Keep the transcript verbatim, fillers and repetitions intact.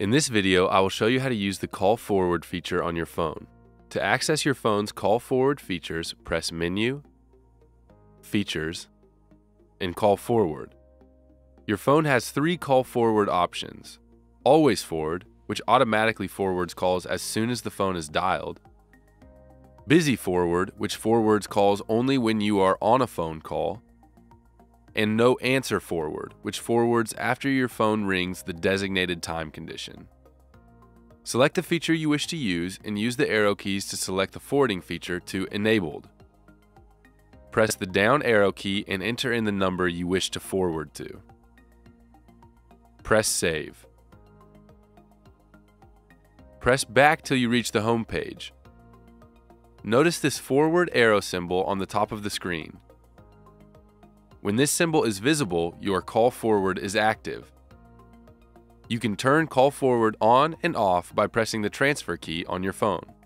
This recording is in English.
In this video, I will show you how to use the Call Forward feature on your phone. To access your phone's Call Forward features, press Menu, Features, and Call Forward. Your phone has three Call Forward options: Always Forward, which automatically forwards calls as soon as the phone is dialed; Busy Forward, which forwards calls only when you are on a phone call; and No Answer Forward, which forwards after your phone rings the designated time condition. Select the feature you wish to use and use the arrow keys to select the forwarding feature to Enabled. Press the down arrow key and enter in the number you wish to forward to. Press Save. Press back till you reach the home page. Notice this forward arrow symbol on the top of the screen. When this symbol is visible, your Call Forward is active. You can turn Call Forward on and off by pressing the transfer key on your phone.